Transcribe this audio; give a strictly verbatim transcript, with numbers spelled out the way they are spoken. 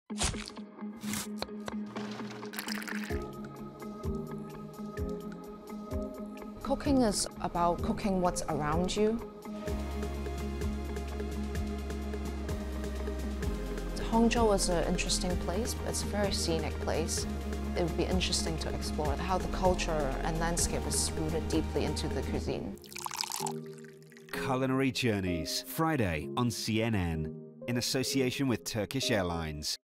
Cooking is about cooking what's around you. Hangzhou is an interesting place. It's a very scenic place. It would be interesting to explore how the culture and landscape is rooted deeply into the cuisine. Culinary Journeys, Friday on C N N, in association with Turkish Airlines.